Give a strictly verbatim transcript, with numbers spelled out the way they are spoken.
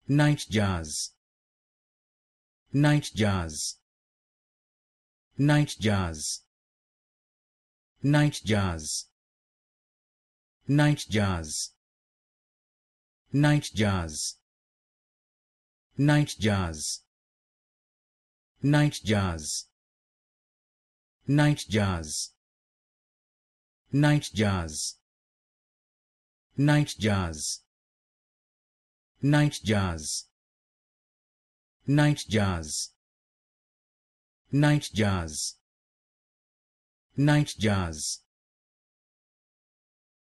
Nightjars, Nightjars, Nightjars, Nightjars, Nightjars, Nightjars, Nightjars, Nightjars, Nightjars, Nightjars, Nightjars, Nightjars, Nightjars, Nightjars, Nightjars,